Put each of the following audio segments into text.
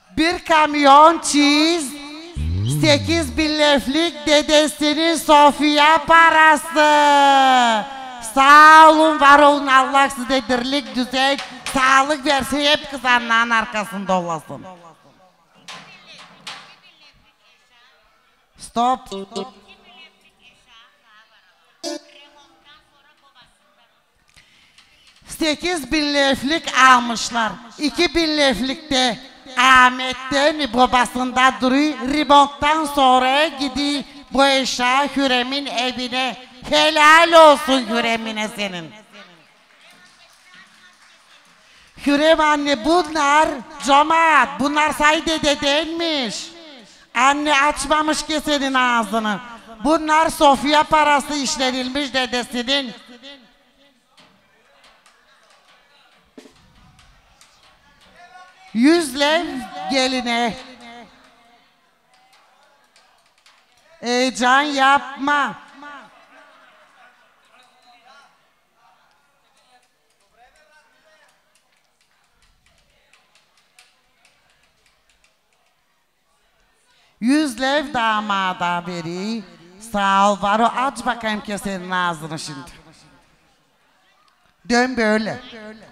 Bir kamyon çiz, 8.000 leflik dedesinin Sofya parası. Sağ olun, var olun, Allah size dirlik, düzen, sağlık versin, hep kızanların arkasında olasın. Stop. 8.000 leflik almışlar. 2.000 leflikte Ahmet'ten babasında duruyor. Remonttan sonra gidiyor bu eşya Hürrem'in evine. Helal olsun Hürrem'ine senin. Hürrem anne, bunlar cemaat, bunlar say dede değilmiş. Anne açmamış ki senin ağzını. Bunlar Sofya parası işlenilmiş dedesinin. Yüzle geline. Heyecan yapma. Yüzlev damada veri. Sağ ol var o, aç bakayım kesenin ağzını şimdi. Dön böyle.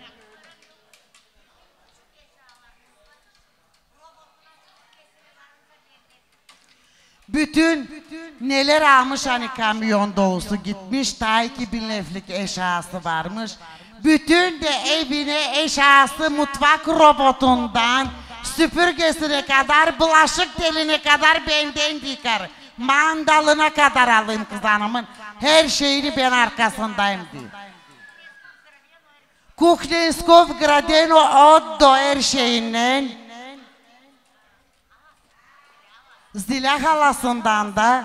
Bütün neler almış hani kamyon dolusu gitmiş, ta 2.000 leflik eşyası varmış. Bütün de evine eşyası mutfak robotundan süpürgesine kadar, bulaşık teline kadar benden yıkar. Mandalına kadar alayım kız hanımın. Her şeyini ben arkasındayım diyor. Kuchenskov Gradeno Oddo her şeyinden. Zila halasından da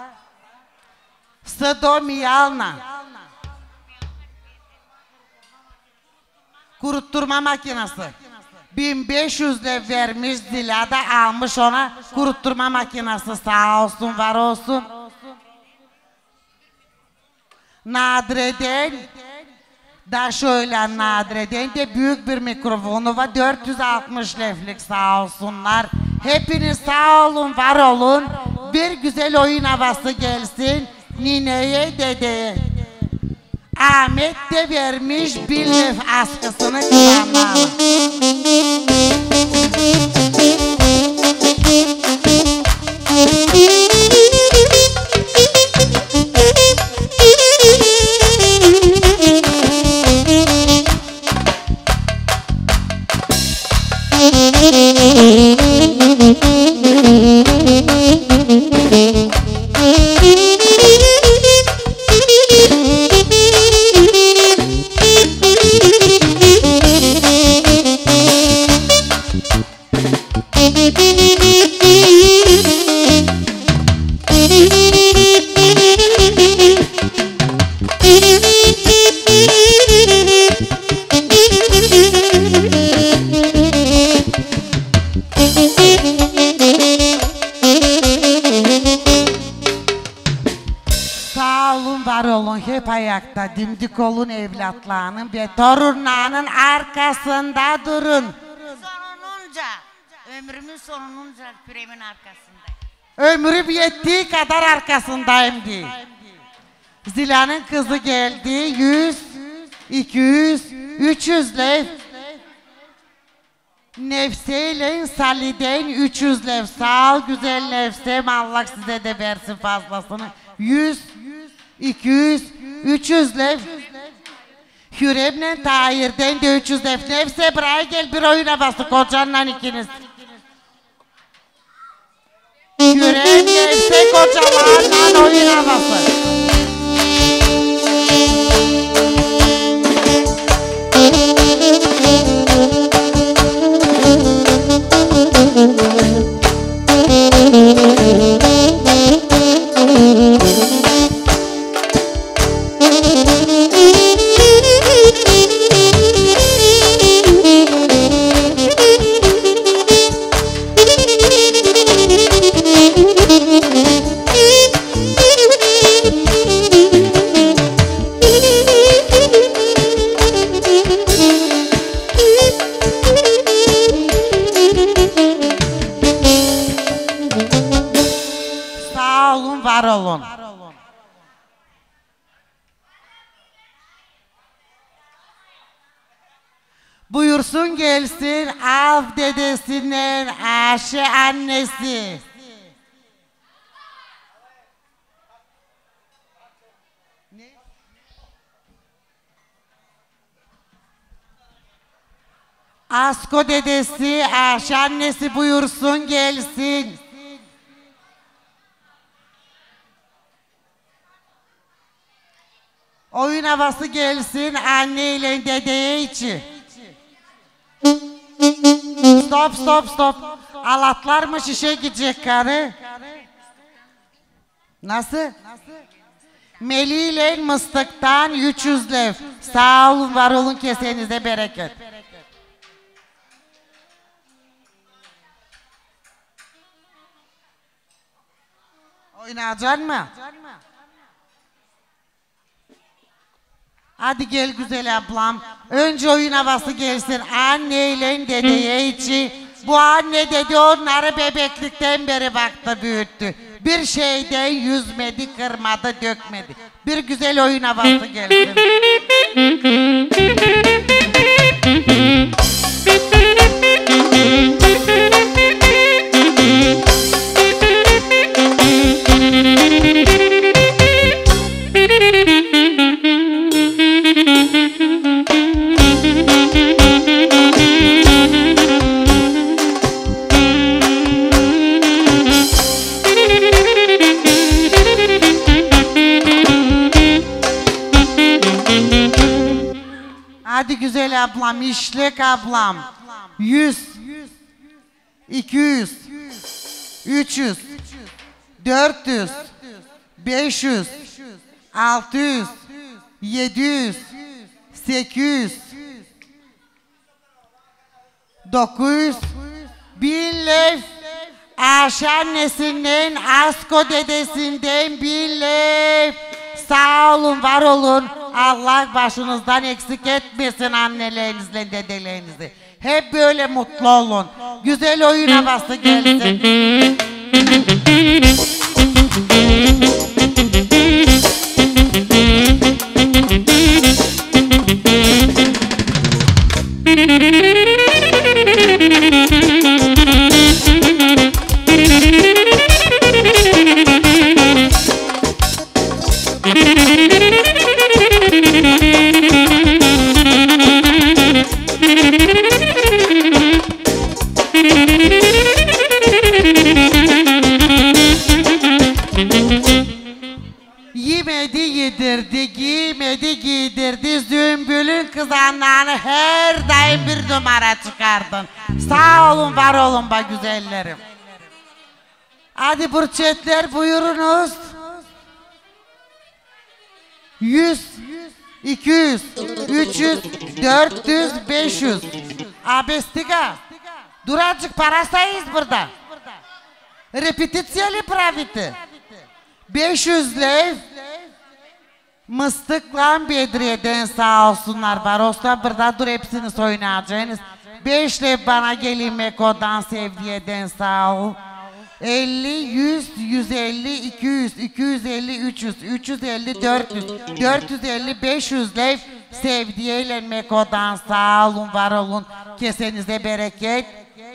Stomialna kurutturma makinesi 1500 de vermiş, Zila da almış ona kurutturma makinesi, sağ olsun var olsun. Nadre'den da şöyle, Nadre'den de büyük bir mikrofonu var, 460 leflik, sağ olsunlar. Hepiniz sağ olun, var olun. Bir güzel oyun havası gelsin. Nineye, dedeye. Ahmet de vermiş bir lef askısını kıvamlarına. Hep ayakta dimdik olun evlatlarının ve torunlarının arkasında durun. Sonunca, ömrümün sonunca Hürrem'in arkasında. Ömrüm yettiği kadar arkasındayım diye. Zila'nın kızı geldi, 100, 200, 300 lev. Nefseyle Salih'den 300 lev. Sağ ol güzel nefsem, Allah size de versin fazlasını. 100, 200, 300 lev. Hürrem'le Tahir'den de 300 lev. Nefse buraya gel, bir oyun havası kocanla ikiniz. Hürrem, nefse kocalarla oyun havası. var olun. Buyursun gelsin av dedesinden Ayşe annesi. Asko dedesi Ayşe annesi buyursun gelsin. Oyun havası gelsin anne ile dedeye içi. Stop stop stop. Alatlar mı şişe gidecek karı? Nasıl? Meli ile mıstıktan 300 lev. Sağ olun var olun kesenize bereket. Oynayacaksın mı? Hadi gel güzel ablam. Önce oyun havası gelsin. Anneyle dedeye içi. Bu anne dede onları bebeklikten beri baktı büyüttü. Bir şeyden yüzmedi, kırmadı, dökmedi. Bir güzel oyun havası gelsin. Hadi güzel ablam, işlek ablam. 100, 200, 300, 400, 500, 600, 700, 800, 900, 1000 lev. Ayşe annesinden, Asko dedesinden 1000 lev. Sağ olun, var olun. Allah başınızdan eksik etmesin annelerinizle, dedelerinizi. Hep böyle mutlu olun. Güzel oyun havası gelsin. Yemedi yedirdi, giymedi giydirdi, Zümbül'ün kızanlarını her daim bir numara çıkardın. Sağ olun, var olun be güzellerim. Hadi burçetler buyurunuz. 100, 200, 300, 400, 500. Abestiga. Dur azıcık para sayıyız burada. Repetisyeli praviti. 500 lev. Mıstıkla Bedriye'den sağ olsunlar. Baros'tan burada dur hepsini soyunacaksınız. 5 lev bana gelin Meko'dan Sevdiye'den sağ ol. 50, 100, 150, 200, 250, 300, 350, 400, 450, 500 lev Sevdiye'yle Meko'dan sağ olun, var olun. Kesenize bereket.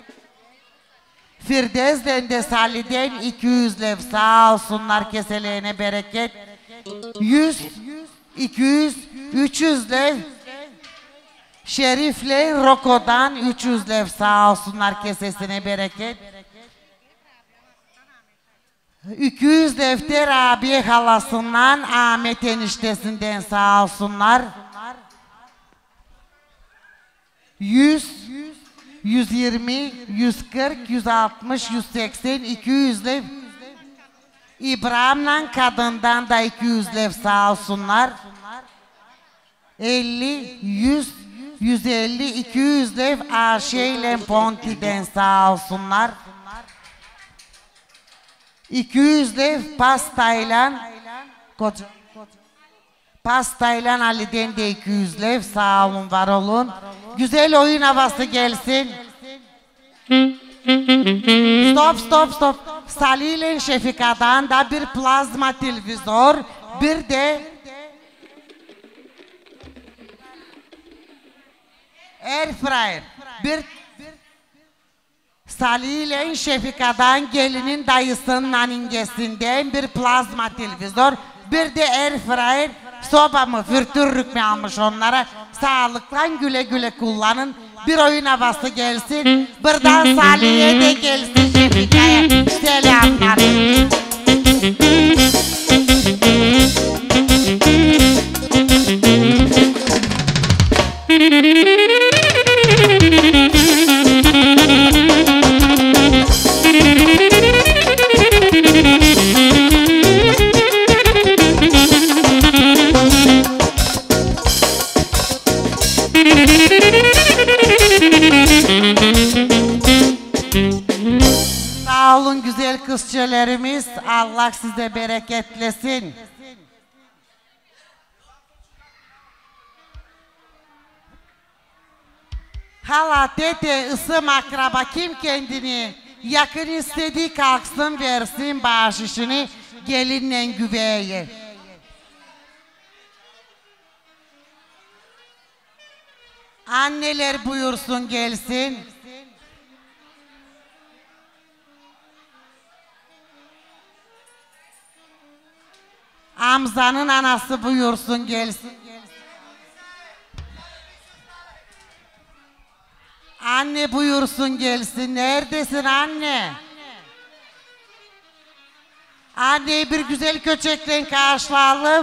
Firdevs'den de Salih'den 200 lev sağ olsunlar, keselerine bereket. 100, 200, 300 lev Şerif'le Roko'dan 300 lev sağ olsunlar, kesesine bereket. 200 defter abi halasından Ahmet eniştesinden sağ olsunlar. 100, 120, 140, 160, 180, 200 lev. İbrahim'le kadından da 200 lev sağ olsunlar. 50, 100, 150, 200 lev Ayşe ile Ponti'den sağ olsunlar. 200 lev pastayla Ali'den de 200 lev sağ olun, var olun. Güzel oyun havası gelsin. Stop stop stop. Salih ile Şefika'dan da bir plazma televizör, bir de airfryer. Bir Salih ile Şefika'dan gelinin dayısının aningesinden bir plazma televizör, bir de airfryer. Sobamı, fırtırrük mü almış onlara? Sağlıklan güle güle kullanın. Bir oyun havası gelsin. Buradan Salih'e de gelsin, Şefika'ya. Selamlar. Sağ olun güzel kızçelerimiz. Allah size bereketlesin. Hala, tete, ısım, akraba kim kendini yakın istediği kalksın versin bahşişini gelinle güveye. Anneler buyursun gelsin. Amzanın anası buyursun gelsin. Anne buyursun gelsin. Neredesin anne? Anneyi bir güzel köçekle karşılayalım.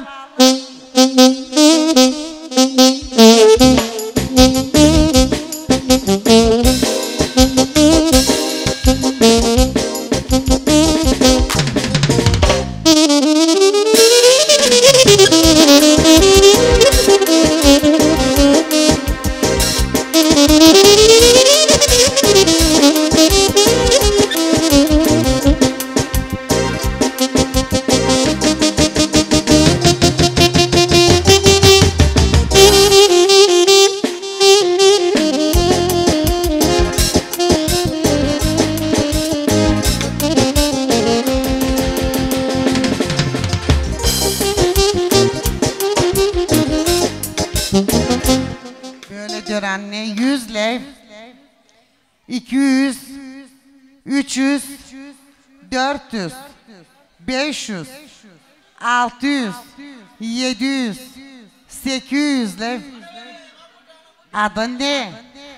Böyle diyor anne. 100 lev, 200, 300, 400, 500, 600, 700, 800 lev. Adın ne?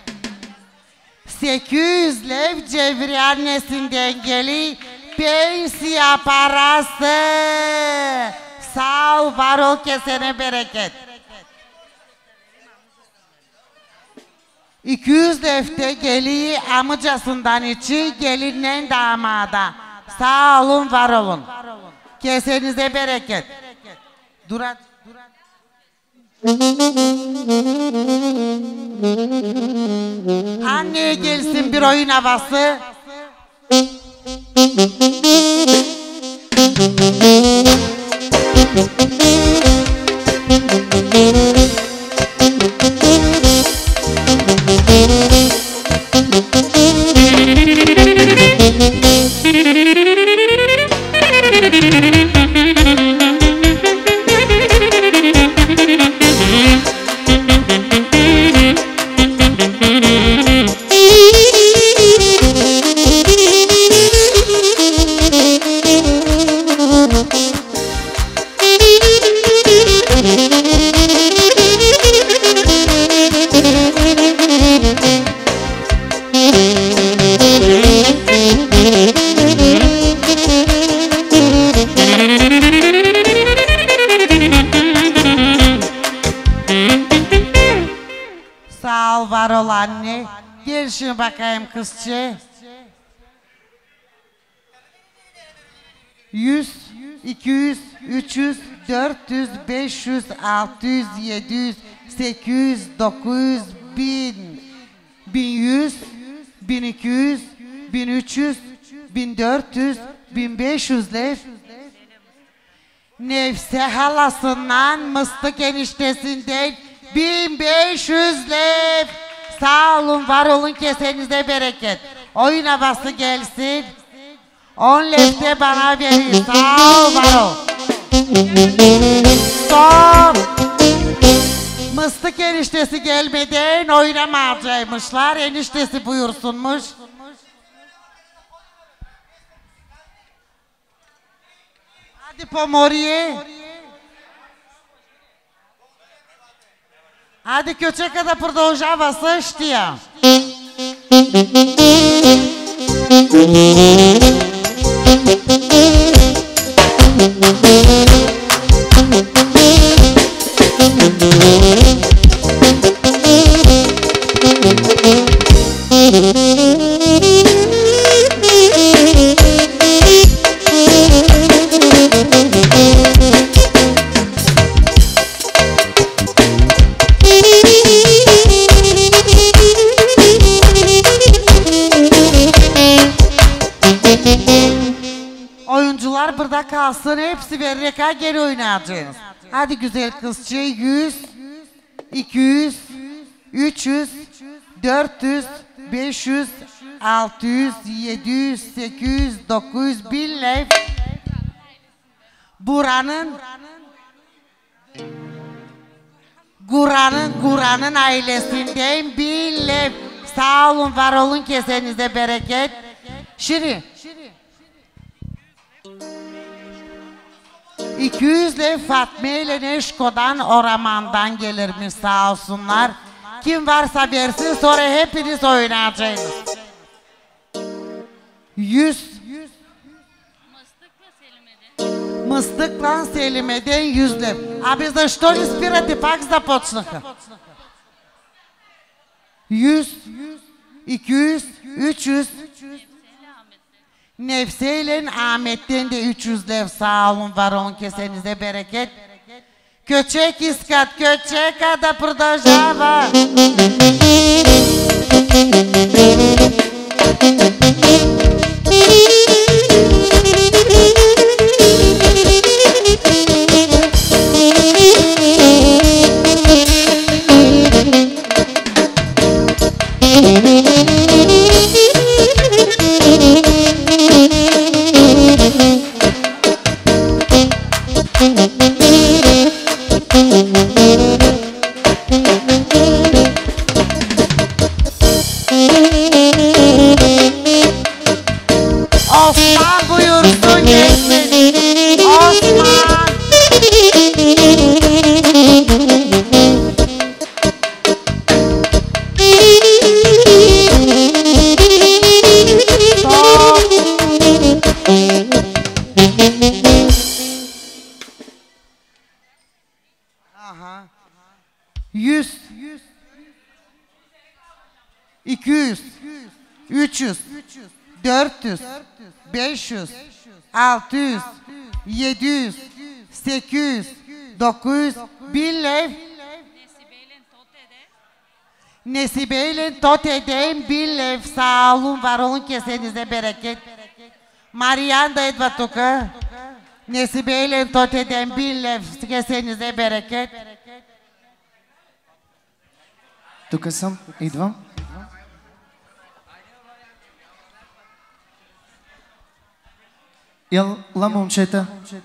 800 lev Cevri annesinden geliyor. Pensiya parası. Sağ ol, var ol, kesene bereket. 200 lefte geliyor amcasından içi gelinle damada. Sağ olun, var olun. Kesenize bereket. Durat. Anneye gelsin bir oyun havası. Sağ ol, var ol anne. Gel şimdi bakayım kızçe. 100, 200, 300, 400, 500, 600, 700, 800, 900, 1000, 1100, 1200, 1300, 1400, 1500 lev. Nefse halasından, mıstık eniştesinden 1500 lev. Sağ olun, var olun, kesenize bereket. Oyun havası gelsin. 10 lefte bana verin. Sağ ol var ol. Son. Mıstık eniştesi gelmeden oynamayacakmışlar. Eniştesi buyursunmuş. Hadi Pomoriye. Hadi Köçeka da продолжава същия. Oyuncular burada kalsın, hepsi vererek geri oynayacağız. Hadi güzel kızcı, 100, 200, 300, 400, 500, 600, 700, 800, 900, 1000 lef. Guran'ın ailesinden 1000 lef. Sağ olun, var olun, kesenize bereket. Şirin. 200 lef Fatma ile Neşko'dan, Oraman'dan gelirmiş, sağ olsunlar. Kim varsa versin, sonra hepiniz oynayacaksınız. 100. Мъстъкла Селимеден 100 лев. Абе защо не спирате? Пак започнаха. 100, 200, 300. Nefseyle Ahmet'ten de 300 lev, sağ olun, var olun, kesenize bereket. Köçek iskat, köçeka da продължава. Osman buyursun gelsin. Osman. Aha. 100, 200, 300, 400, 500, 600, 700, 800, 900, 1000 lev. Nesibeyle tot edeyim 1000 lev. Sağ olun, var olun, kesenize bereket. Marian da edva tuka. Nesibeyle tot edeyim 1000 lev. Kesenize bereket. Тук съм, идвам. Yalla momçeta.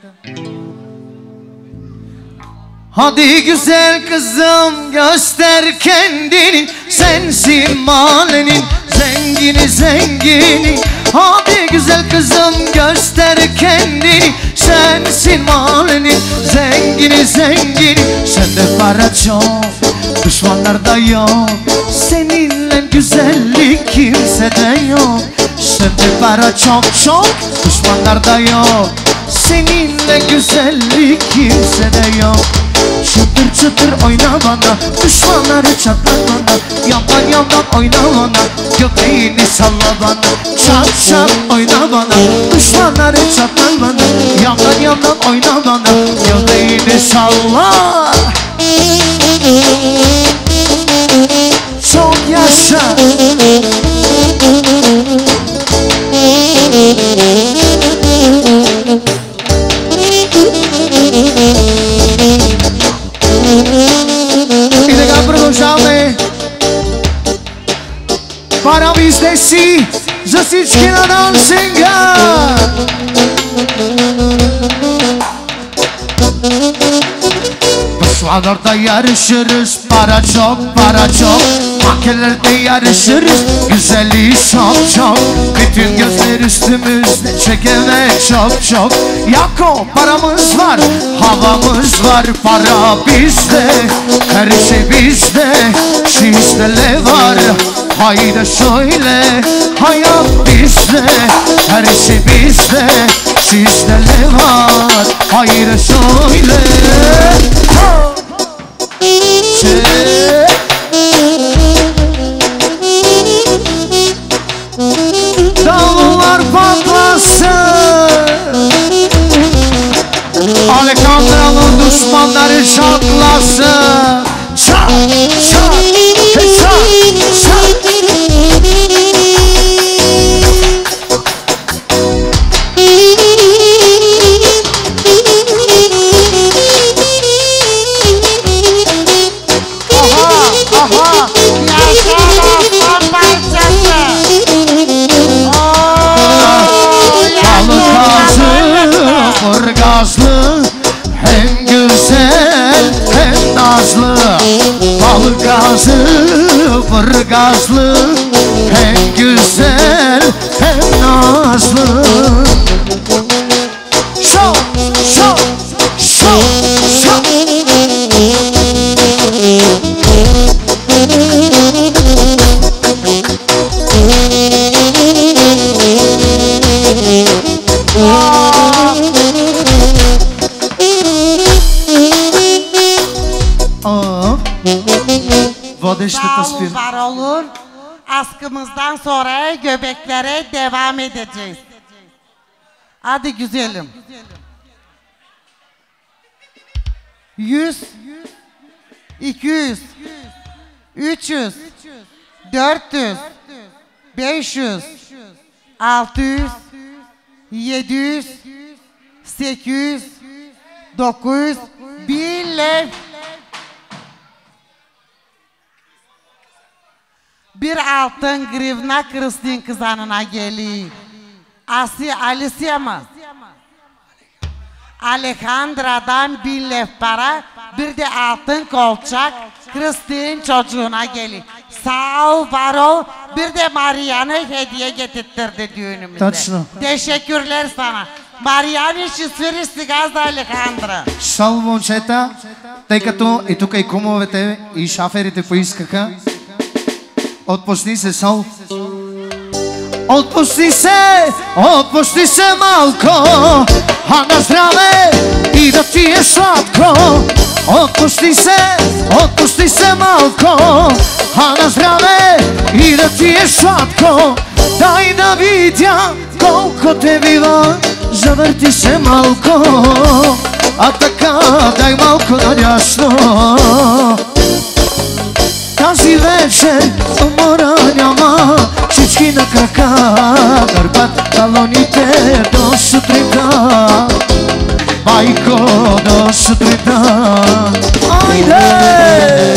Hadi güzel kızım göster kendini, sensin mahallenin zengini zengini. Hadi güzel kızım göster kendini, sensin mahallenin zengini zengini. Sende para çok, düşmanlarda yok, seninle güzellik kimsede yok. Sende para çok çok, düşmanlarda yok, seninle güzellik kimsede yok. Çıtır çıtır oyna bana, düşmanları çatlat bana, yandan yandan oyna bana, göbeğini salla bana. Çat çat oyna bana, düşmanları çatlat bana, yandan yandan oyna bana, göbeğini salla. Çok yaşa. И така продължаваме. Para mis de sí. Засичкина дансинга. Pusvalarda yarışırız, para çok, para çok. Makinelerde yarışırız, güzelliği çok çok. Bütün gözler üstümüzde, çekemek çok çok. Yako paramız var, havamız var, para bizde. Her şey bizde, sizde ne var? Hayda şöyle, hayat bizde. Her şey bizde, sizde ne var? Hayda şöyle. Davullar patlasın, Alekandra'nın düşmanları çatlasın. Çat, çat, çat, çat. Burgazlı, hem güzel hem nazlı. Balgazlı, Burgazlı, hem güzel hem nazlı. Şov, şov, şov, şov. Sağ olun, var olun. Askımızdan sonra göbeklere devam edeceğiz. Hadi güzelim. 100, 200, 300, 400, 500, 600, 700, 800, 900, 1000 lev. Bir altın grivna Kristin kızanına geliyor. Alicia mı? Alekandra'dan 1000 lev para, bir de altın kolçak Kristin çocuğuna geliyor. Sağ ol, var ol. Bir de Marian'ı hediye getirtirdi düğünümüzde. Точно. Teşekkürler sana. Marian ще свири сега за Алехандра. Шал, момчета, тъй като и тук и кумовете и шаферите поискаха. Отпусни се, Сол. Отпусни се малко, а на здраве и да ти е сладко. Отпусни се малко, а на здраве и да ти е сладко. Дай да видя колко те бива, завърти се малко, а така дай малко надясно. Тази вечер умора няма, всички на крака дърпат талоните до сутринта. Майко, до сутринта. Айде!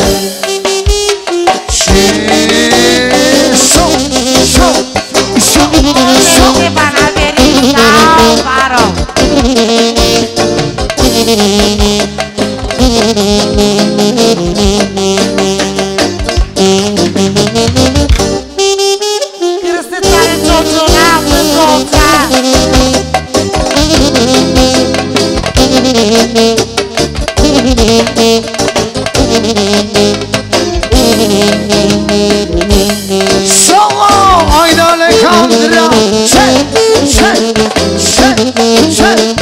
Solo! Haydi Alejandra! Çek! Çek! Çek! Çek!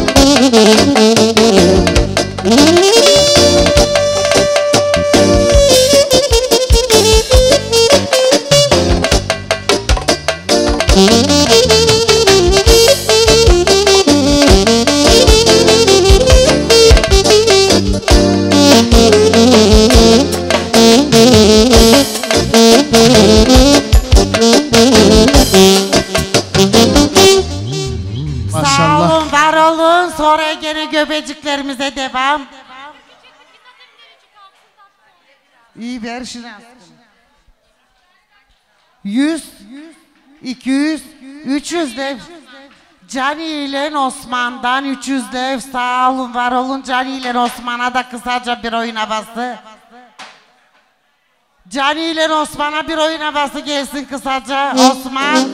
Sonra gene göbeciklerimize devam. İyi ver şunu. 100, 200, 300 lev. Cani ile Osman'dan 300 lev. Sağ olun, var olun. Cani ile Osman'a da kısaca bir oyun havası. Cani ile Osman'a bir oyun havası gelsin kısaca. Osman.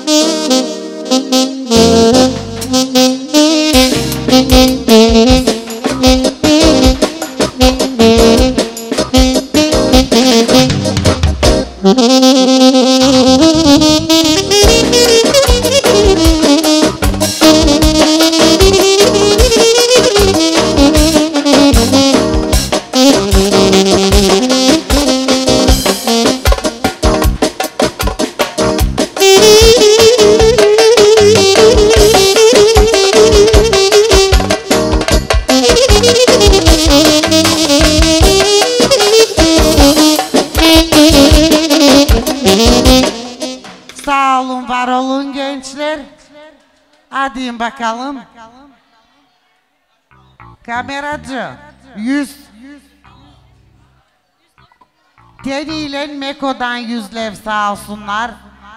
Sağ olun, var olun gençler. Hadi bakalım. Kameracı 100. Teni ile Meko'dan 100 lev sağ olsunlar.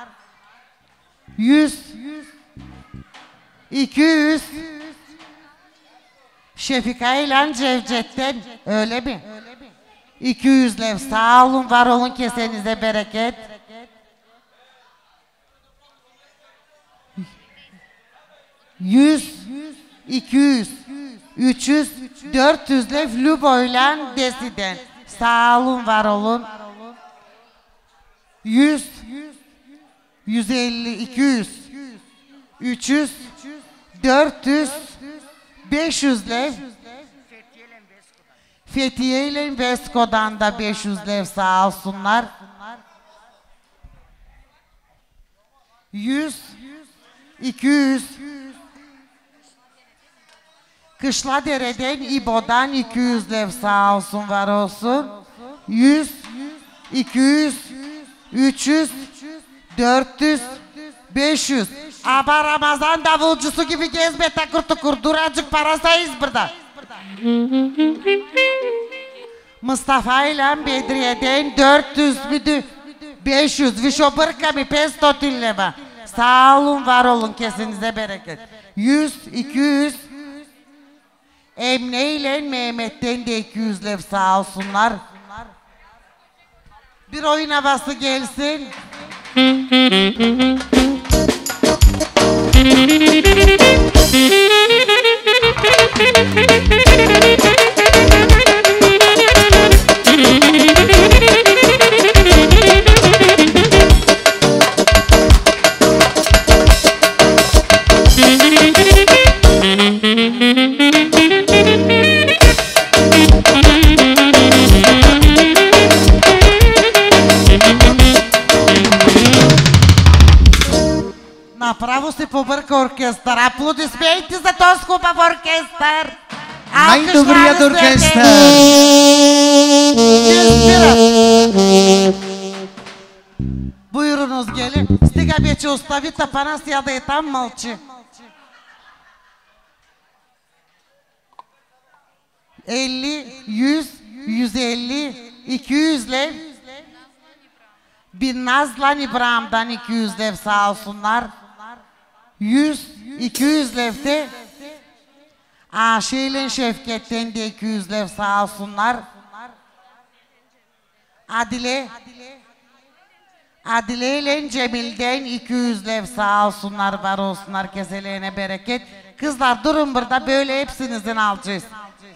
100. 200. Şefika ile Cevcet'ten öyle mi? 200 lev sağ olun, var olun, kesenize bereket. 100, 200, 300, 400 lev Lubo'yla Desi'den. Sağ olun, var olun. 100, 150, 200, 300, 400, 500 lev. Fethiye ile Vesko'dan da 500 lev sağ olsunlar. 100, 200, Kışladere'den İbo'dan 200 lev sağ olsun, var olsun. 100, 200, 300, 400, 500. Aba Ramazan davulcusu gibi gezme takır tukur. Duracık parasayız burada. Mustafa ile Bedriye'den 400 müdü 500. Vişobırka mi 500 leva. Sağ olun, var olun, kesinize bereket. 100, 200. Emine ile Mehmet'ten de 200 lev sağ olsunlar. Bir oyun havası gelsin. Направо се побърка оркестър. Аплодисменти за този хубав оркестър. Най-добрият оркестър. Buyurunuz gelin. Stiga вече остави тапана, сяда и там мълчи. 50, 100, 150, 200 lev. Binnaz lan İbrahim'den 200 lev sağ olsunlar. 100, 200 levde. Aşi'yle Şevket'ten de 200 lev sağ olsunlar. Adile ile Cemil'den 200 lev sağ olsunlar, var olsunlar, keseleğine bereket. Kızlar durun burada, böyle hepsinizin alacağız.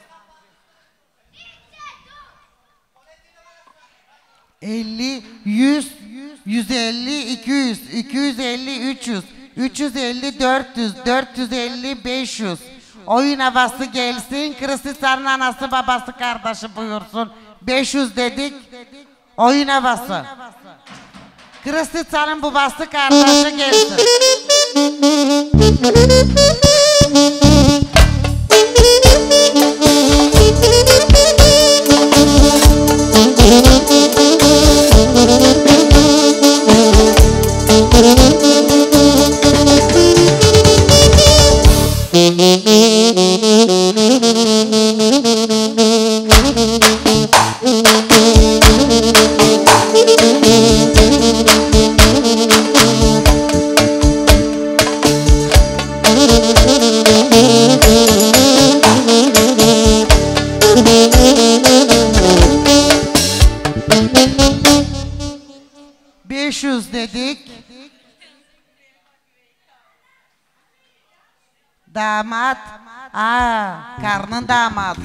50, 100, 150, 200, 250, 300, 350, 400, 450, 500. Oyun havası gelsin. Kırısıçan'ın anası babası kardeşi buyursun. 500 dedik. Oyun havası. Kırısıçan'ın babası kardeşi gelsin. Damat. Aa, karnın damat.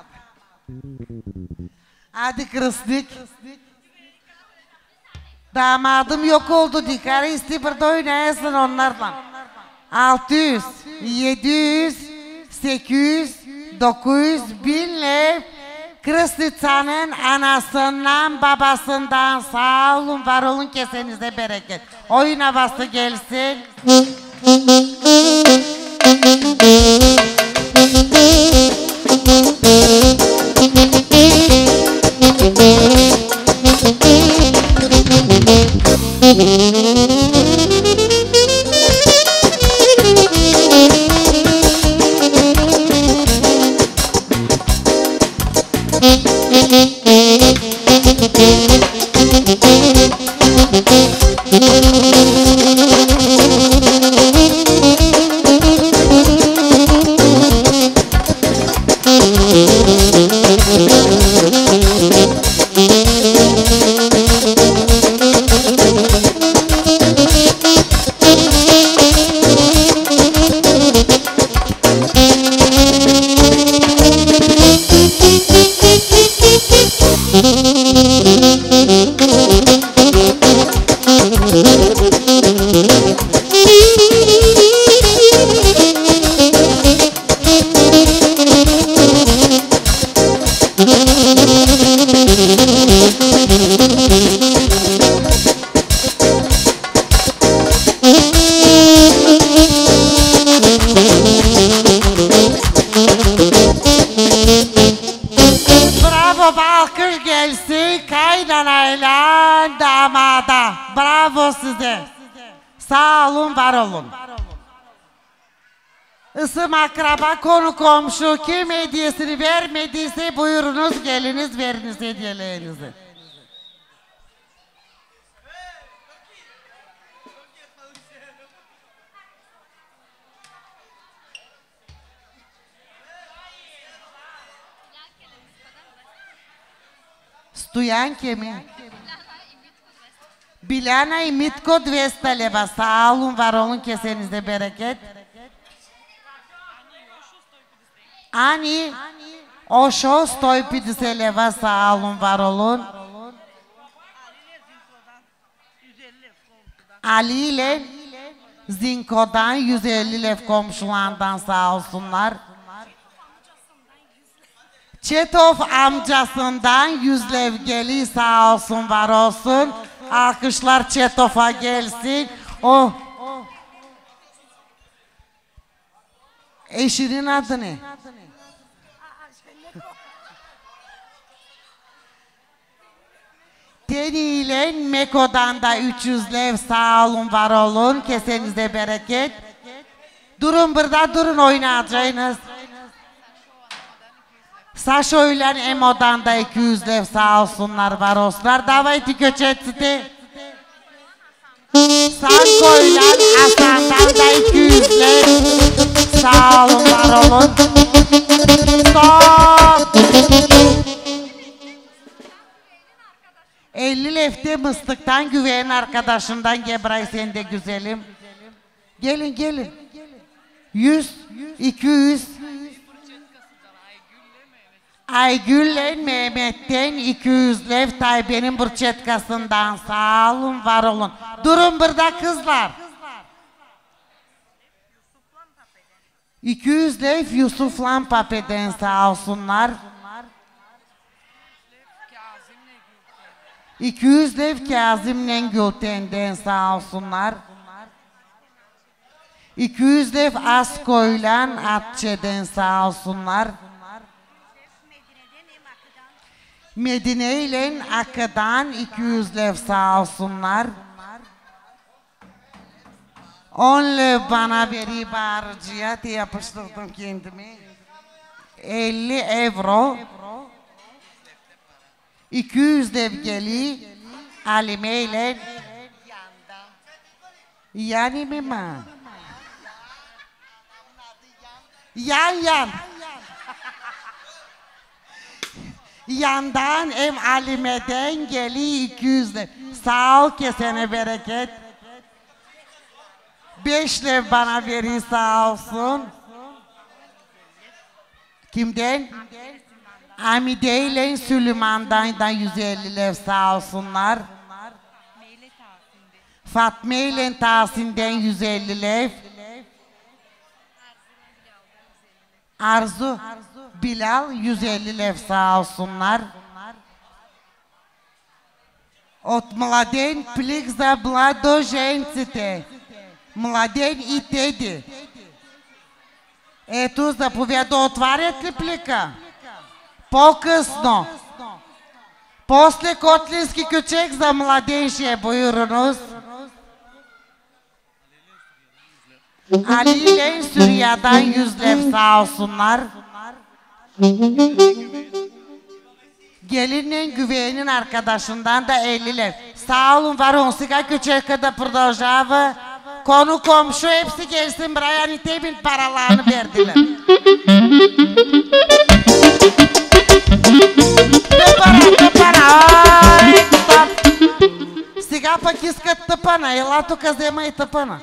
Hadi kırıstık. Damadım yok oldu dikari isti burada oynayasın onlarla. 600, 700, 800, 900, 1000 lev. Kırıstıçanın anasından babasından sağ olun var olun kesenize bereket. Oyun havası gelsin. Bravo, alkış gelsin kaynanayla damada. Bravo size. Sağ olun, var olun. Isım akraba, konu komşu kim hediyesini vermediyse buyurunuz geliniz veriniz hediyelerinizi. Stoyanke mi? Biljana i Mitko 200 leva. Sağ olun, var olun, kesenize bereket. Ani Oşo 150 leva. Sağ olun, var olun. Ali ile Zinko'dan 150 lev komşulardan sağ olsunlar. Çetov amcasından 100 lev geli sağ olsun, var olsun. Alkışlar Çetov'a gelsin. O eşinin adı ne? Teni ile Meko'dan da 300 lev sağ olun, var olun. Kesenize bereket. Durun burada, durun oynayacağınız. Saşo ile Emo'dan da 200 lev sağ olsunlar, var olsunlar. Davaydı köçetsite. Sanko ile Hasan'dan da 200 lev sağ olun, var olun. Stop. 50 lefte mıstıktan güvenin arkadaşımdan Gebray sen de güzelim. Gelin gelin. 100, 200. Aygül'le Mehmet'ten 200 lev Taybe'nin burçetkasından sağ olun, var olun. Durun burada kızlar. 200 lev Yusuf'la Pape'den sağ olsunlar. 200 lev Kazim'le Gülten'den sağ olsunlar. 200 lev Asko'yla Atçe'den sağ olsunlar. Medine ile Akı'dan 200 lev sağ olsunlar. 10 lev bana veri bağırıcıya diye yapıştırdım kendimi. 50 euro. 200 lev geli Alime ile yani mi ma? Yan. Yandan em Alime'den geli 200 lev. Sağ ol, kesene bereket. 5 lev bana veri sağ olsun. Kimden? Amide ile Süleyman'dan da 150 lev sağ olsunlar. Fatma ile Tahsin'den 150 lev. Arzu, Bilal 150 lev sağ olsunlar. От младен плик за младоженците. Младен и Теди. Ето, заповяда, отварят ли плика? По-късно. После Котлински кючек за младен ще е buyurunuz. Ali ile Suriye'den 100 lev sağ olsunlar. Gelinin güvenin arkadaşından da 50 lev. Sağ olun, var on сега küçük da продължава. Konu komşu hepsi gelsin buraya, hani temin paralarını verdiler. Тъпана, ай, стоп! Сега пък искат тъпана, ела тук взема и тъпана.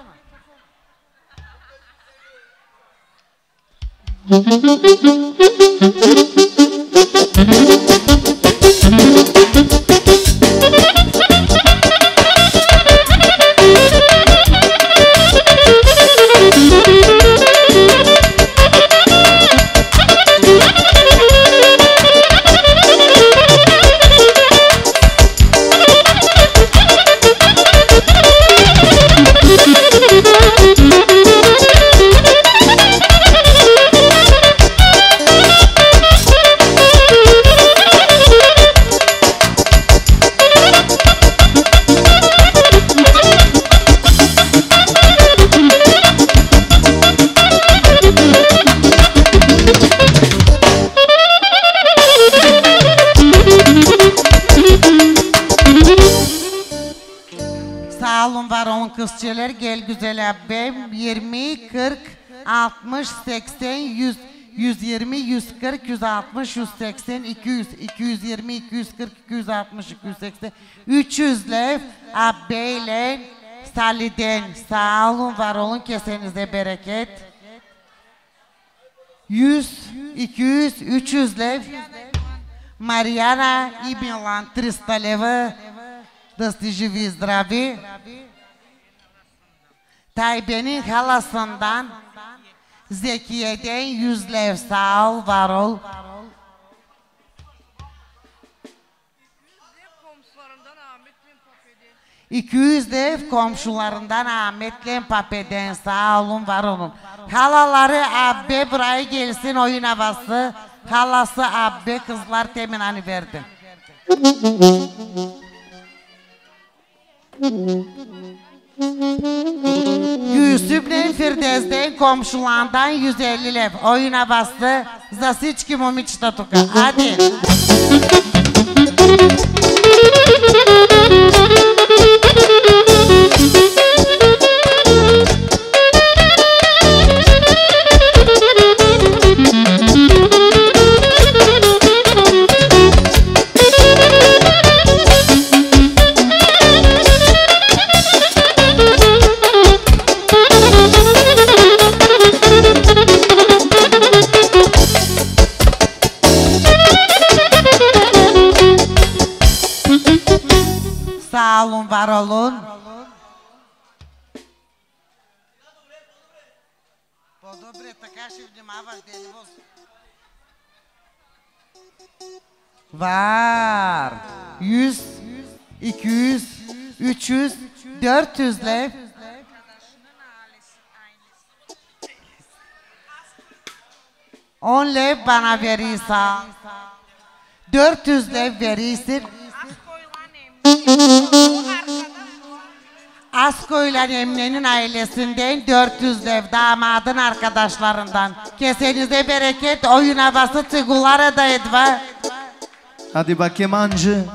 Kızçeler gel güzel abim 20, 40, 60, 80, 100, 120, 140, 160, 180, 200, 220, 240, 260, 280, 300 lev abiyle Salih'den. Sağ olun, var olun, kesenize bereket. 100, 200, 300 lev. Mariana и Милан 300 лева. Да сте живи и здрави. Taybe'nin halasından Zekiye'den 100 lev sağ ol, var ol. $200 lev komşularından Ahmet'le Pape'den sağ olun, var olun. Halaları abbe buraya gelsin, oyun havası. Halası abbe, kızlar temin hani verdi. Yusuf'le Firdevs'den komşularından 150 lev. Oyuna bastı. За всички момичета тук. Hadi. Sağ olun, var olun. По-добре, така ще внимаваш, Денивоз. Var. 100, 200, 300, 400 lev. On lev bana verirsen. 400 lev verirsin. Asko'yla Emre'nin ailesinden 400 lev, damadın arkadaşlarından. Kesenize bereket, oyun havası Tigulara da edva. Hadi bakayım ancı.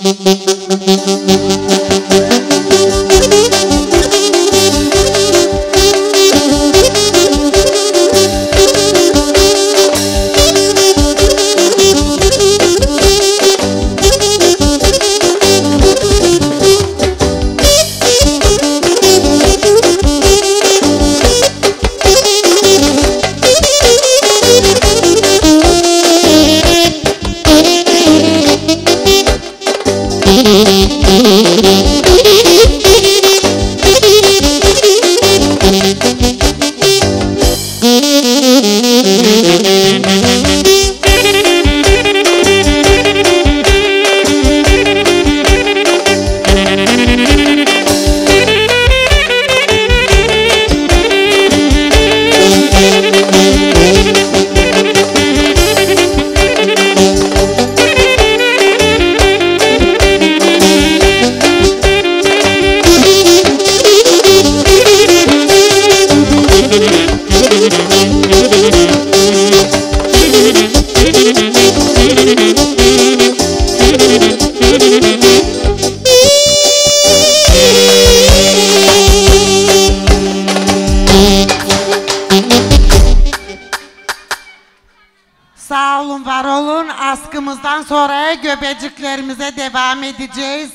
Sağ olun, var olun. Askımızdan sonra göbeciklerimize devam edeceğiz.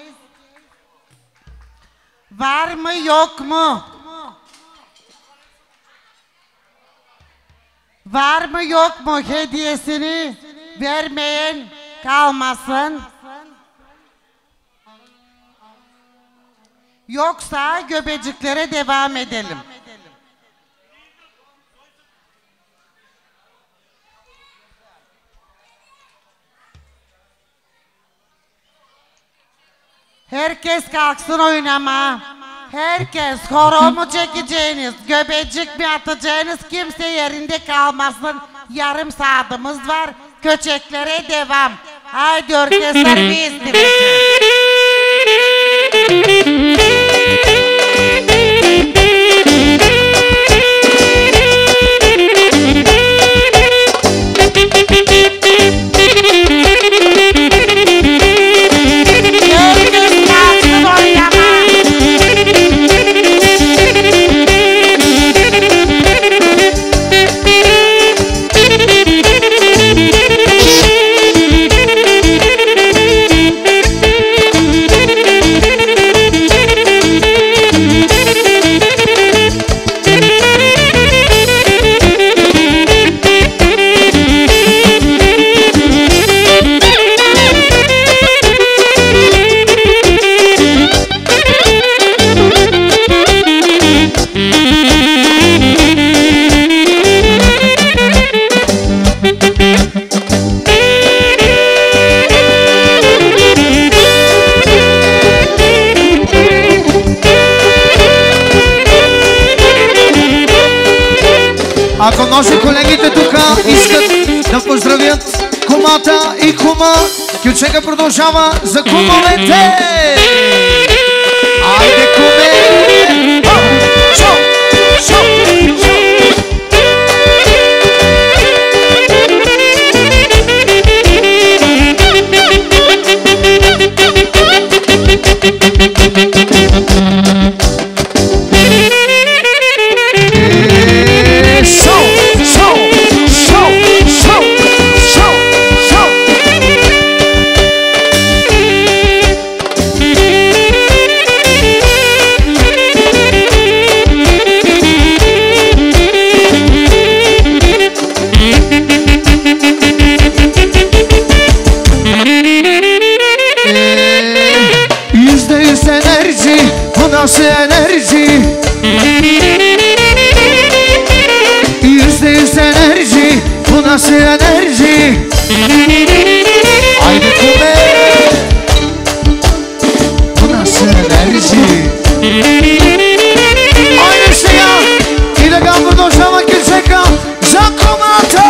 Var mı yok mu? Var mı yok mu hediyesini vermeyen kalmasın. Yoksa göbeciklere devam edelim. Herkes kalksın oynama. Herkes horomu çekeceğiniz, göbecik mi atacağınız, kimse yerinde kalmasın. Yarım saatimiz var. Köçeklere devam. Haydi orkestra bir istifası. Ако може колегите тук искат да поздравят кумата и кума, кючека продължава за кумовете! Айде, куме! Шо! Шо! Nasıl enerji, %100 enerji, bu nasıl enerji? Haydi kume, bu nasıl enerji? Aynısı ya, ilegal продолжава кючека за кумата.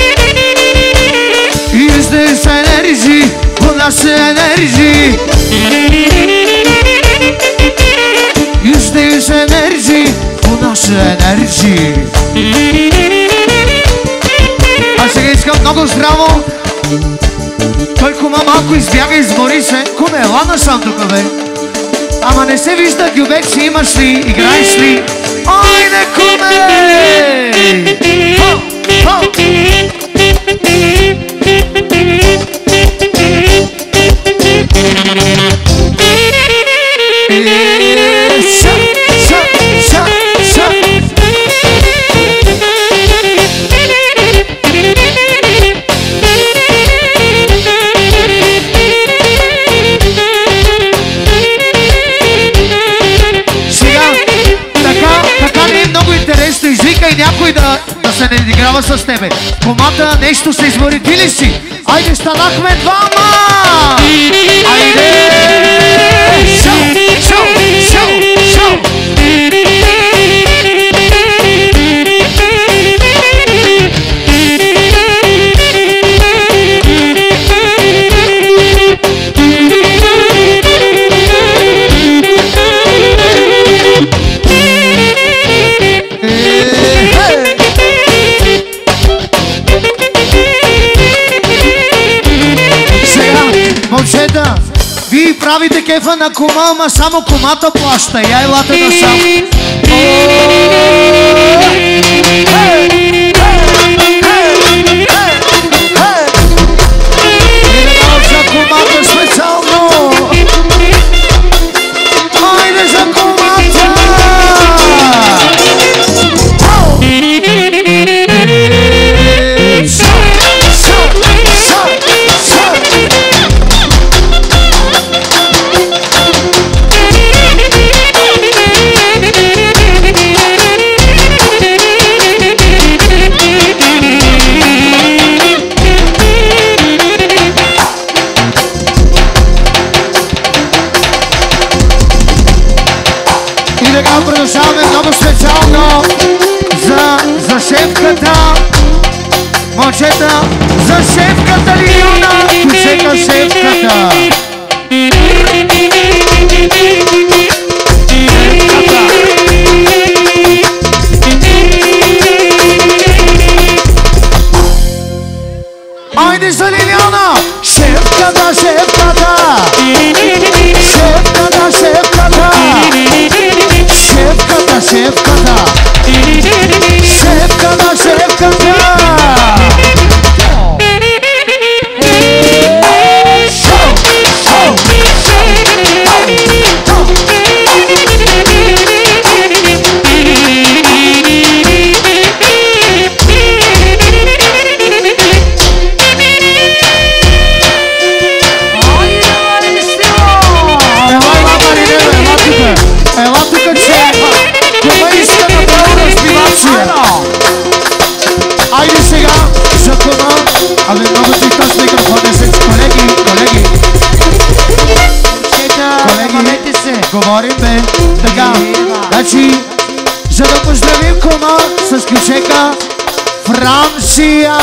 %100 enerji, bu nasıl enerji? раздееш енергии по наша енергия. А сега искам много здраво. Той кума малко избяга, измори се. Куме, ела насам тук, бе. Ама не се вижда гюбек, имаш ли, играеш ли? Айде, куме! Хо, хо! Извикай някой да се не играва с тебе. Комата нещо се измори, ти ли си? Айде, станахме двама! Айде! Шоу! Шоу! Шоу! Шоу! Момчета, вие правите кефа на кума, ама само кумата плаща. Я елате насам. Идеал за кумата специално. Айде за кумата. Продължаваме много специално за шефката. Момчета, за шефката Лилиона. Чека шефката. Айде за Лилиона. Шефката, шефката. Шефката, шефката. Шефката, шефката. Шефката, шефката. Айде сега за кума. Абе много си тъс микрофон, колеги, колеги. Колеги, говорим бе. Така, значи, за да поздравим кума с ключека Франция.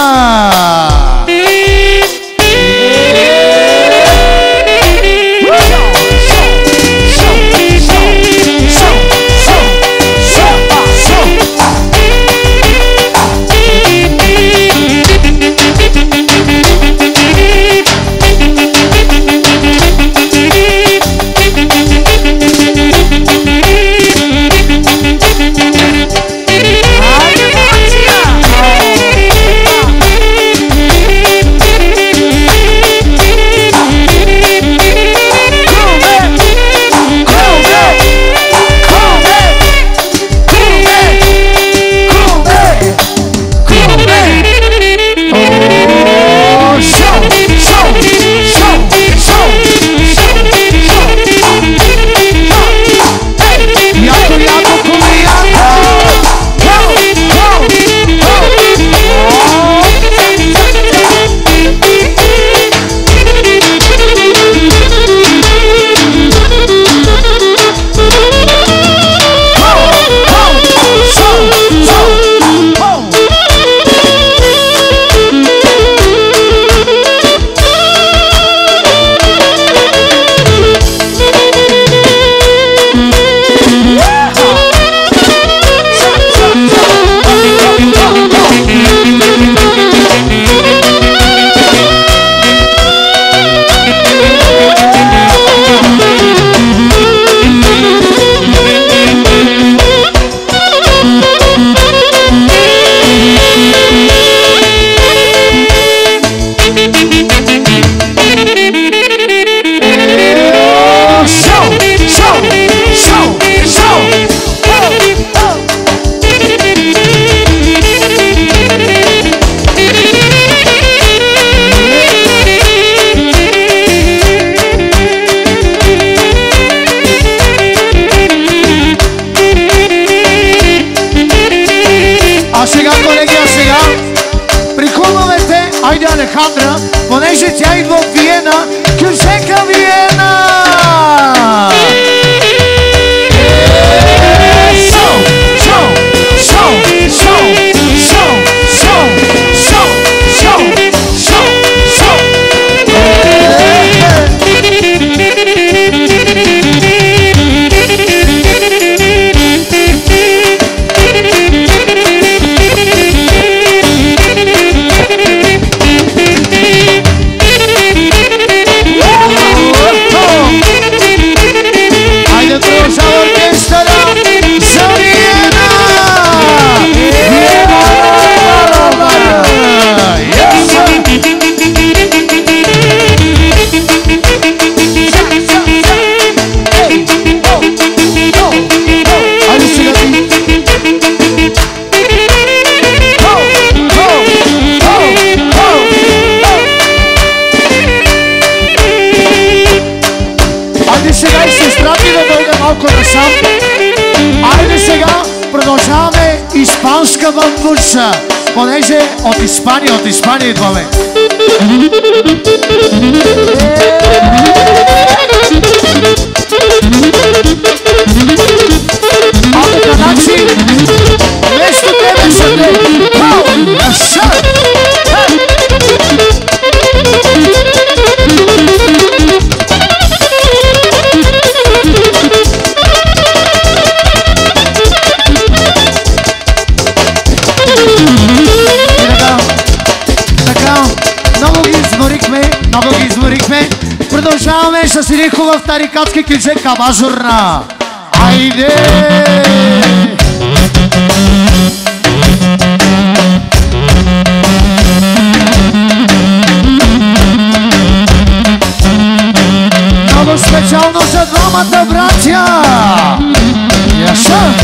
Алехандра, понеже тя идва от Виена, Кюшека Виена! Айде сега продължаваме испанска бамбуша, понеже от Испания идваме. А така начин, вместо тебе са те. Много ги изморихме. Продължаваме с един хубав тарикатски кюче Кабажурна. Айде! Много специално за двамата братя! Яша!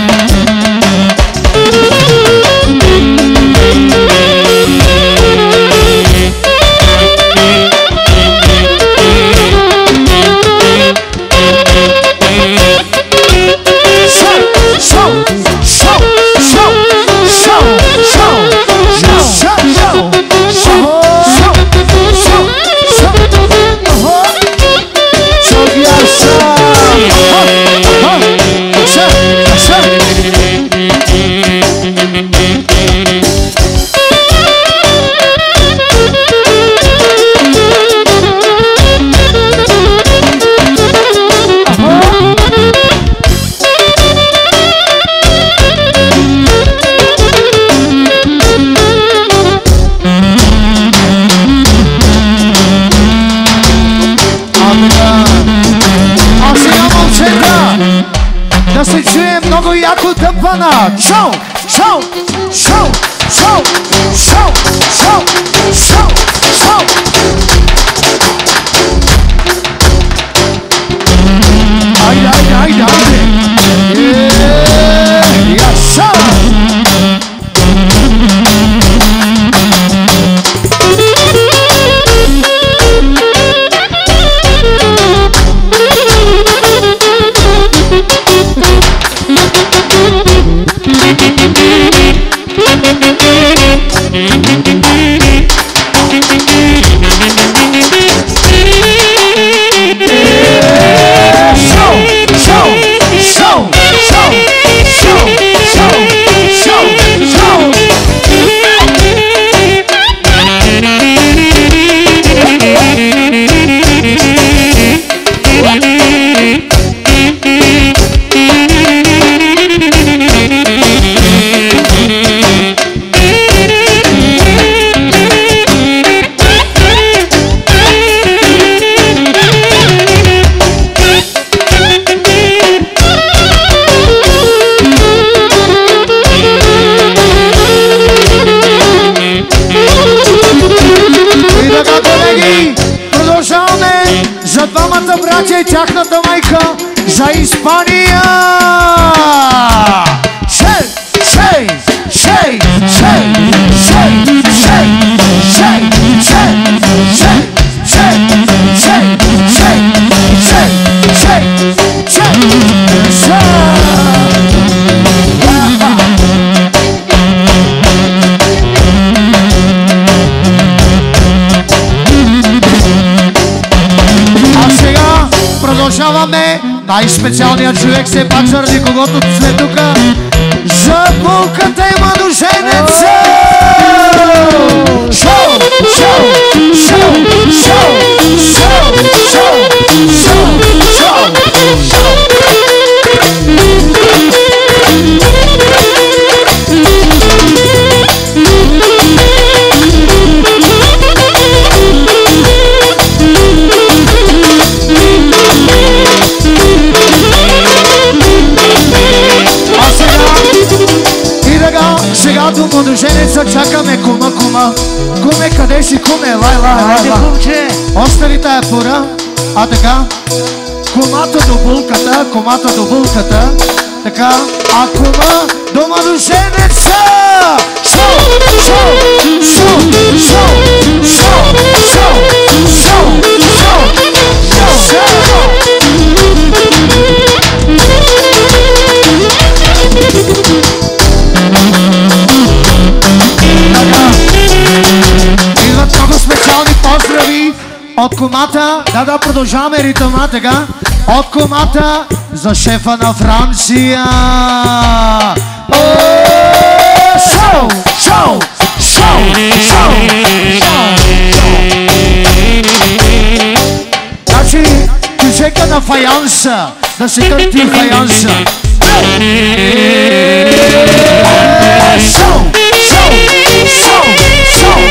Да се чуе много яко тъпана. Шоу, шоу, шоу, шоу, шоу, шоу, шоу, шоу. Айде, айде, айде, айде. Яша! За двамата братя и тяхната майка, за Испания! Шей, шей, шей, шей, шей, шей, шей, шей, шей, шей, шей, шей, шей, шей, шей, А и специалният човек все пак заради когото сме тука. За булката има душенеца! Шоу! Шоу! Шоу! Шоу! Шоу! Шоу! Шоу! Шоу! Сега до младоженеца чакаме кума. Куме, къде си, куме? Лай. Още ли тая пора? А така, кумата до булката, така, а кума до младоженеца! Шоу! Шоу! Шоу! Шоу! Шоу! Шоу! Шоу! Шоу! Идват много специални поздрави от кумата. Да, продължаваме ритъма, така. От кумата за шефа на Франция. Шоу! Шоу! Шоу! Шоу! Значи, човека на фаянса, да се кърти фаянса. Шоу! Шоу! Шоу! Шоу!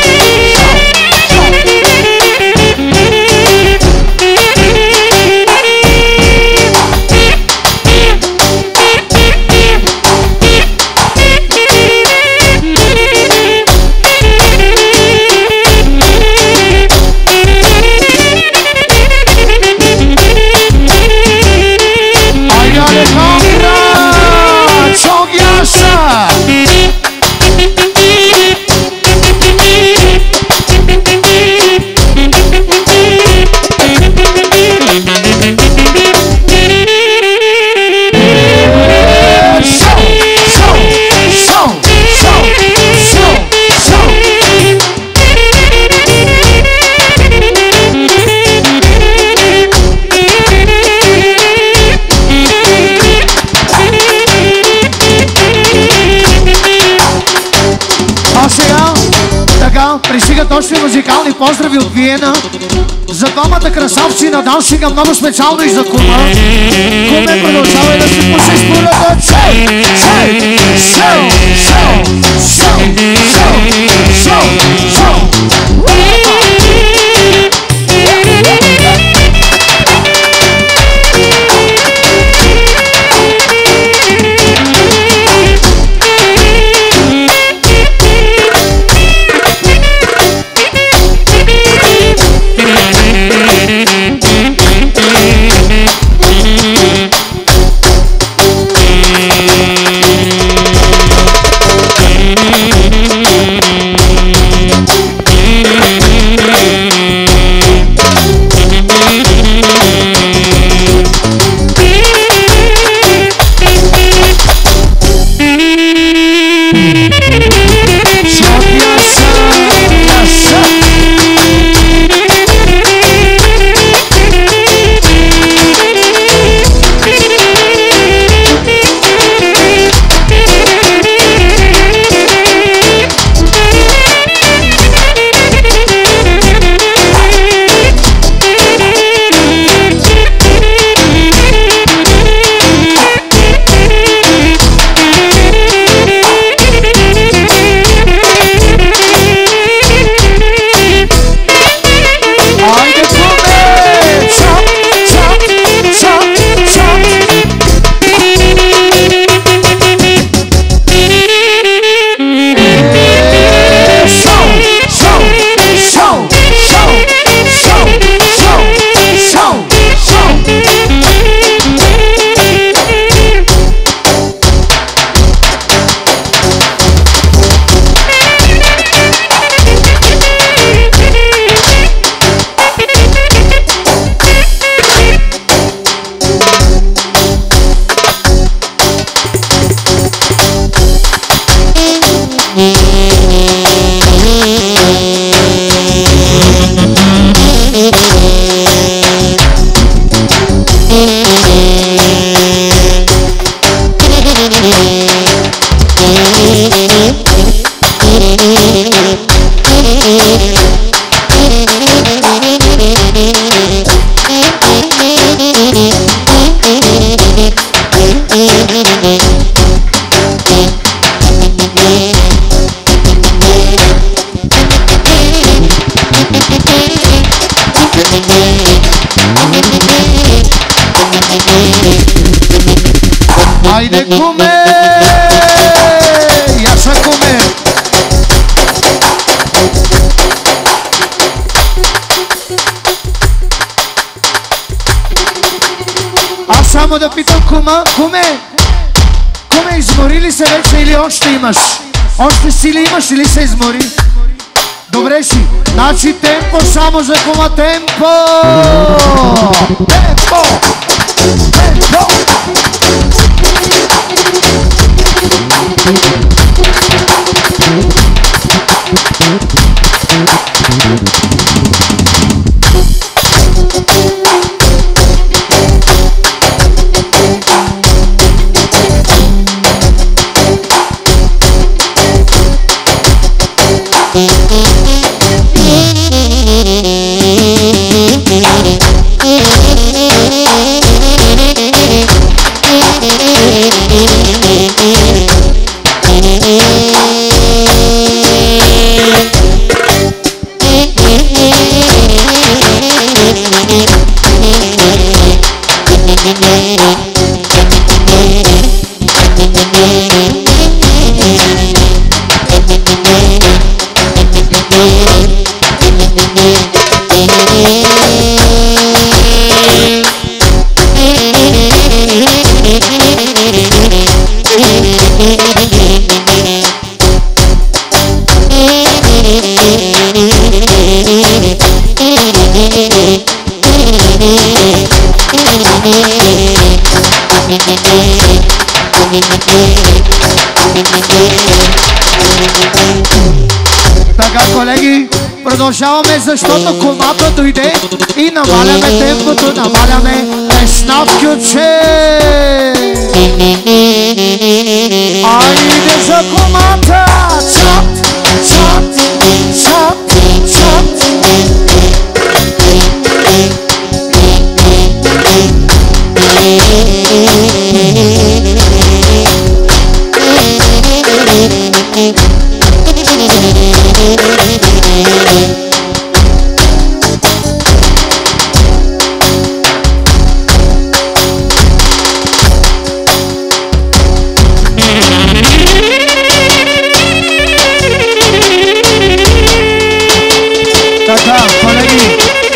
Пристигат още музикални поздрави от Виена. За двамата красавци на даншинга, много специално и за кума. Куме, продължавай да си пушиш пулята. Шоу! Шоу! Шоу! Шоу! Шоу! Шоу! Шоу! Айде, куме! Яша, куме! Аз само да питам кума, куме, измори ли се вече или още имаш? Още сили имаш или се измори? Добре си, значи темпо само за кума, темпо! Темпо! Темпо! Така, колеги, продължаваме, защото комата дойде и намаляме темпото, намаляме еснавкюче. Айде за комата! Чат, чат, чат, чат. Така, колеги.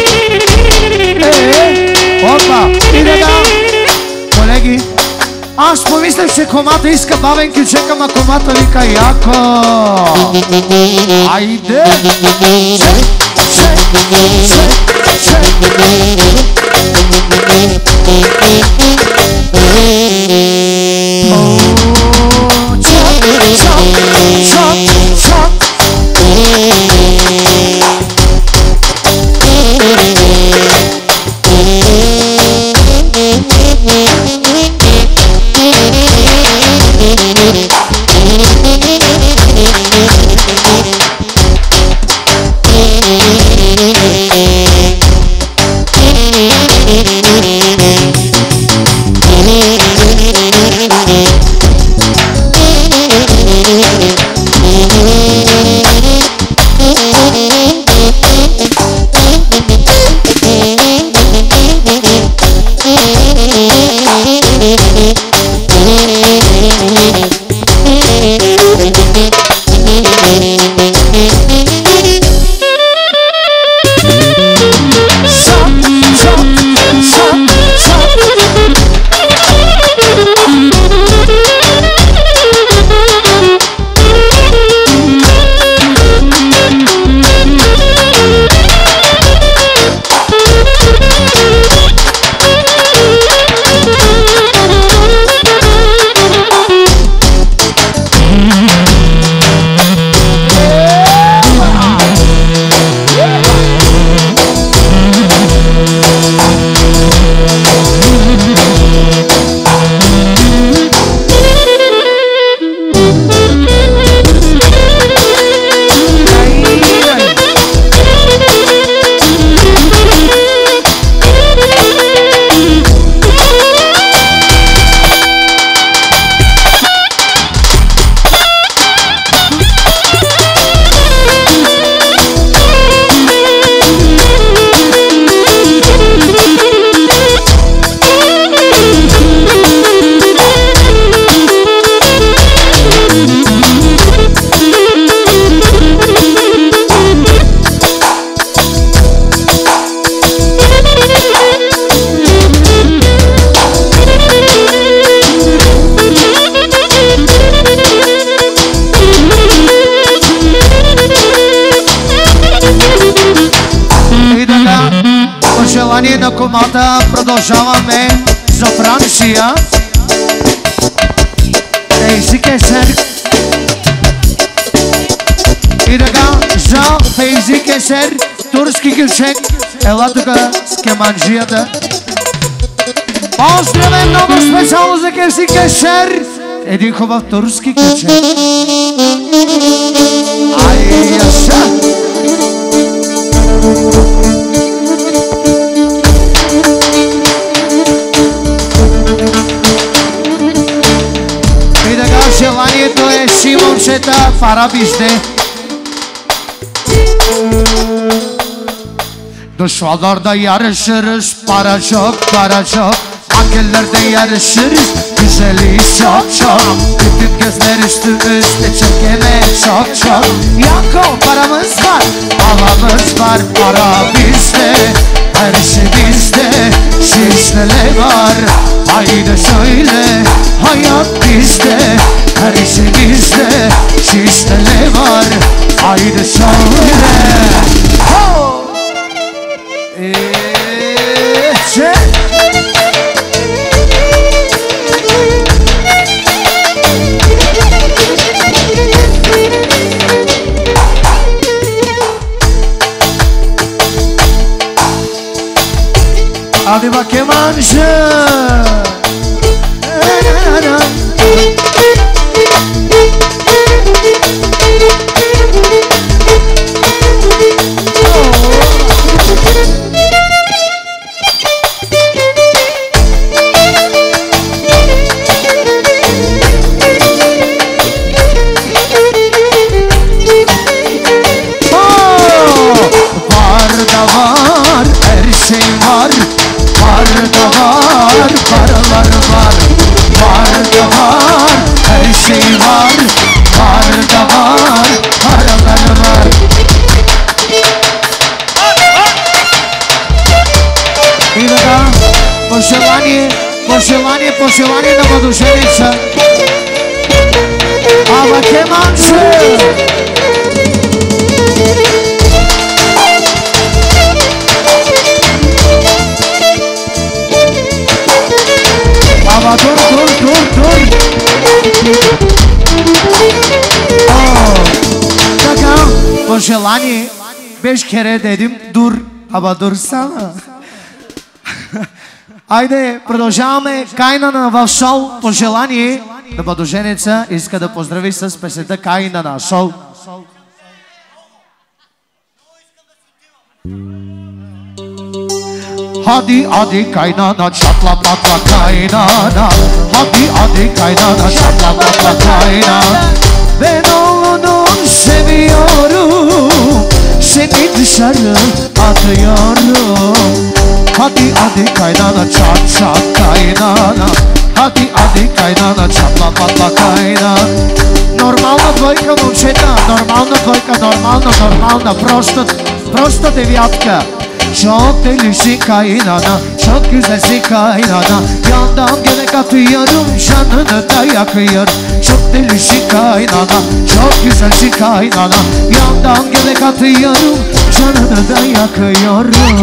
Опа, иде да. Колеги, аз помислях, че комата иска бавен кючек, ама комата вика яко. Айде! Чек, чек, чек, чек. на комата. Продължаваме за Франция. Фейзи Кесер. И така за Фейзи Кесер, турски кюшек. Ела тука с кеманджията. Поздраве много специално за Фейзи Кесер. Един хубав турски кюшек. Ай, яша! И така желанието е Шимончета в арабиште. Düşmanlarda yarışırız, para çok, para çok. Akellerde yarışırız, güzeli çok çok. Bütün gözler üstümüzde, çekeme çok çok. Yakın paramız var, havamız var, para bizde. Her şey bizde, şişlele var. Haydi söyle, hayat bizde. Her şey bizde, şişlele var. Haydi söyle. Oh! Hadi bak kemancı. Paralar var, var da var, her şey var, var da var, paralar var. И така, пожелание на младоженица. Ама кеманче! Ама тур. Така, пожелание, беш кере дедим, дур, ама дур сана. Айде, продължаваме Кайнана в шоу. Пожелание на младоженица иска да поздрави с песента Кайнана шоу. Hadi hadi kaynana çatla patla kaynana. Hadi hadi kaynana çatla patla kaynana. Ben onu seviyorum, seni dışarı atıyorum. Hadi hadi kaynana çat çat kaynana. Hadi hadi kaynana çatla patla kaynana. Нормална двойка, момчета, нормална двойка, нормална, просто девятка. Çok delisin kaynana, çok güzelsin kaynana. Yandan göbek atıyorum, canını da yakıyorum. Çok delisin kaynana, çok güzelsin kaynana. Yandan göbek atıyorum, canını da yakıyorum.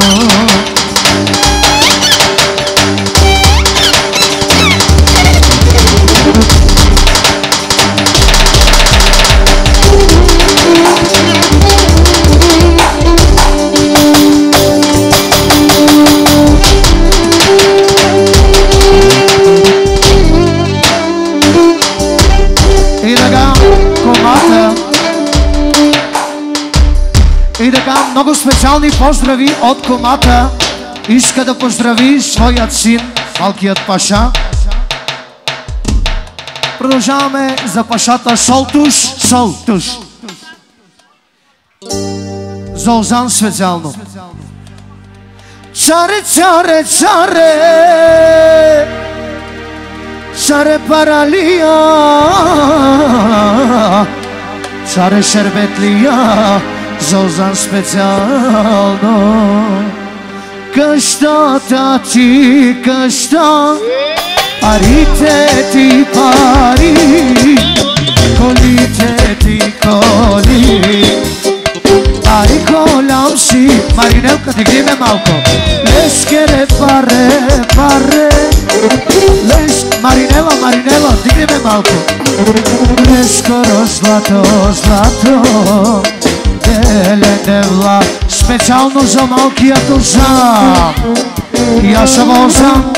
И така, много специални поздрави от комата. Иска да поздрави своят син, малкият паша. Продължаваме за пашата Солтуш. Золзан специално. Царе, царе, царе, царе паралия, царе шербетлия. Золзан специално. Къщата ти къща, парите ти пари, колите ти коли. Ай голям си, Маринелка, дигни ме малко. Лескере малко. Нескоро злато, злато, делене вла, специално за малкият Озан. И аз съм Озан.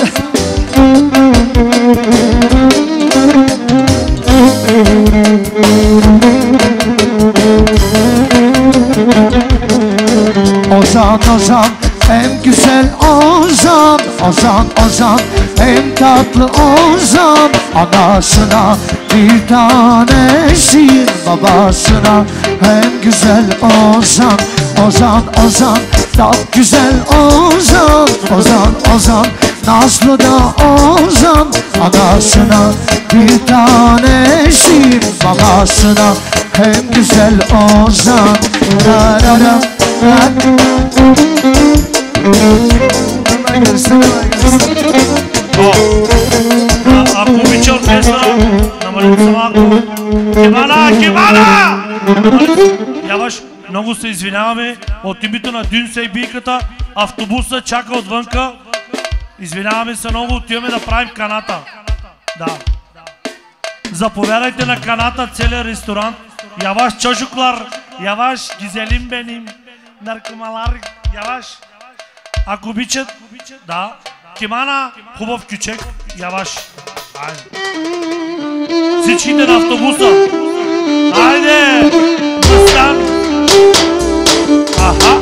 Ozan, Ozan, en güzel Ozan, Ozan, Ozan, en tatlı Ozan. Anasına bir tanesin, babasına en güzel Ozan. Ozan, Ozan, çok güzel Ozan, Ozan, Ozan, nazlı da Ozan. Anasına bir tanesin, babasına en güzel Ozan. La la la. Ако обича оркестъра, намалите се малко. Кимана! Яваш, много се извиняваме от името на Дюнса и бийката. Автобуса чака отвънка. Извиняваме се много, отиваме да правим каната. Да. Заповядайте на каната, целият ресторант. Яваш çocuklar, яваш güzelim benim, наркомалар, яваш. Ако обичат, да. Кимана, хубав кючек, яваш. Айде. Всичките на автобуса. Айде! Достан! Аха!